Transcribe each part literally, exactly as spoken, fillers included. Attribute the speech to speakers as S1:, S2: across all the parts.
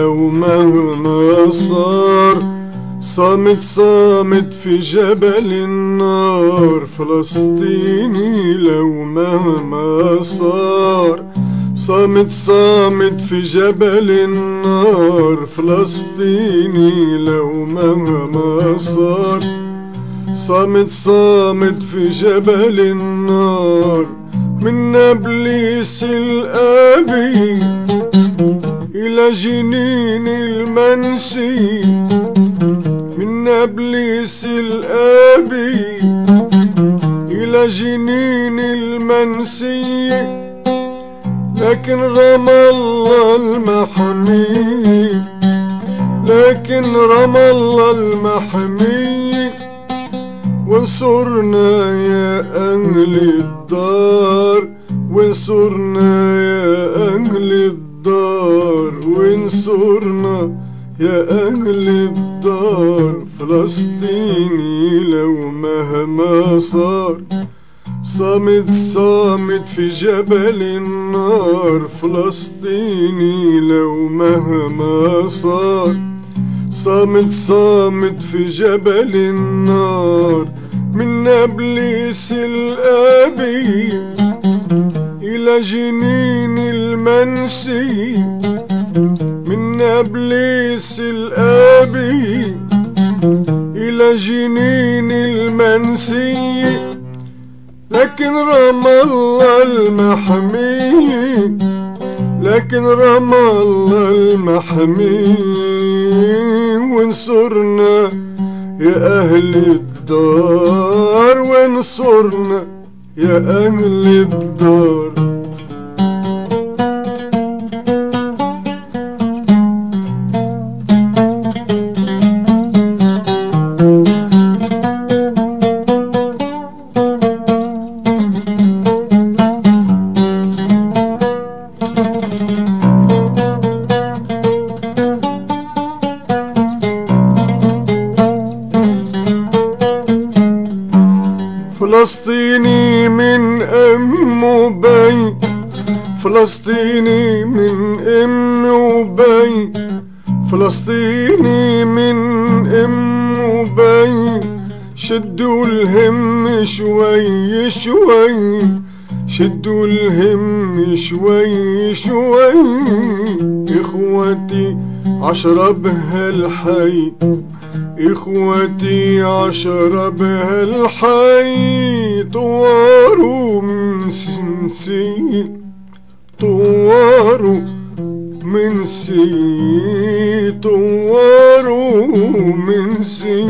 S1: لو مهما صار، صامت صامت في جبل النار. فلسطيني لو مهما صار، صامت صامت في جبل النار. فلسطيني لو مهما صار، صامت صامت في جبل النار. من نابلس الآبي إلى جنين المنسي، من نابلس الآبي إلى جنين المنسي. لكن رمى الله المحمي، لكن رمى الله المحمي. وانصرنا يا أهل الدار، وانصرنا يا أهل الدار، وانصرنا يا أهل الدار. فلسطيني لو مهما صار، صامت صامت في جبل النار. فلسطيني لو مهما صار، صامت صامت في جبل النار. من نابلس الآبي إلى جنين المنسي، من نابلس الآبي إلى جنين المنسي. لكن رمى الله المحمي، لكن رمى الله المحمي. وانصرنا يا أهل الدار، وانصرنا يا أهل الدار. فلسطيني من أم وبي، فلسطيني من أم وبي، فلسطيني من أم وبي. شدوا الهم شوي شوي، شدوا الهم شوي شوي. إخوتي عشرة بهالحي، إخوتي عشرة بهالحي. طواروا من سنسي، طواروا من سي، طواروا من سي.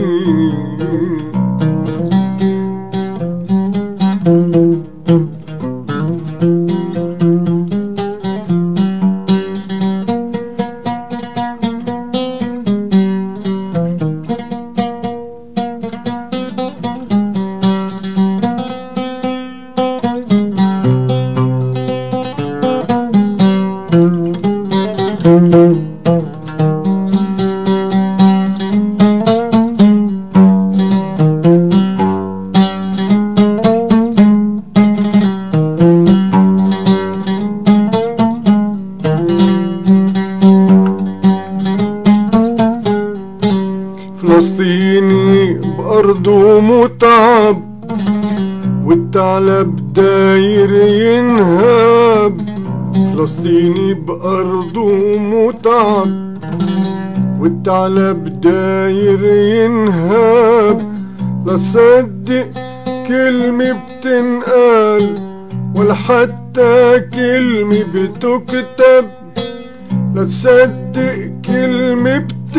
S1: فلسطيني بأرضه متعب، والثعلب داير ينهاب. فلسطيني بأرضه متعب، والثعلب داير ينهاب. لا تصدق كلمة بتنقال، ولا حتى كلمة بتكتب. لا تصدق كلمة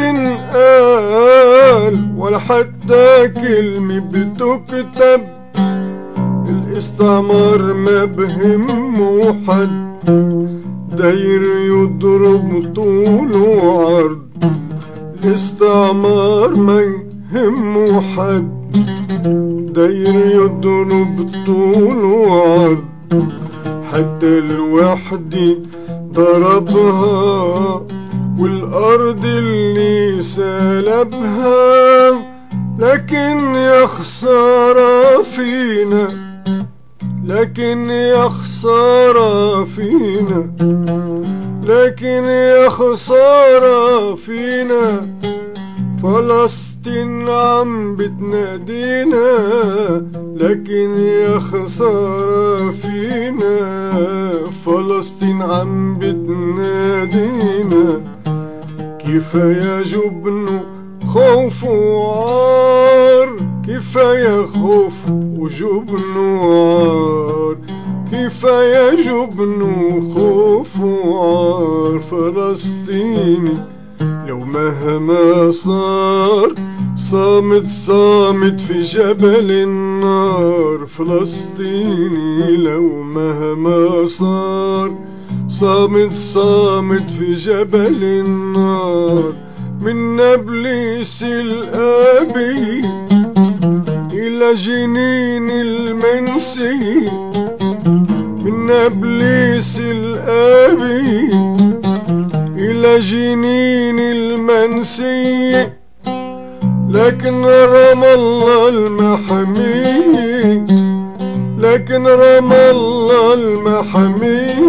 S1: بتنقال، ولا حتى كلمة بتكتب. الاستعمار ما بهمه حد، داير يضرب طول وعرض. الاستعمار ما يهمه حد، داير يضرب طول وعرض. حتى الوحدة ضربها، والأرض اللي سلبها. لكن يا خسارة فينا، لكن يا خسارة فينا، لكن يا خسارة فينا فلسطين عم بتنادينا، لكن يا خسارة فينا فلسطين عم بتنادينا. كفاية جبن خوف وعار، كفاية خوف وجبن وعار، كفاية جبن وخوف وعار. فلسطيني لو مهما صار صامت صامت في جبل النار. فلسطيني لو مهما صار صامت صامت في جبل النار. من نابلس الآبي إلى جنين المنسي، من نابلس الآبي إلى جنين المنسي. لكن رام الله المحمي، لكن رام الله المحمي.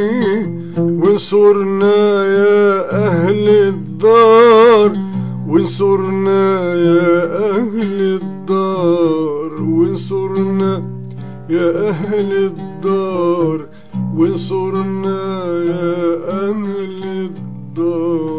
S1: وانصرنا يا أهل الدار، وانصرنا يا أهل الدار، وانصرنا يا أهل الدار، وانصرنا يا أهل الدار.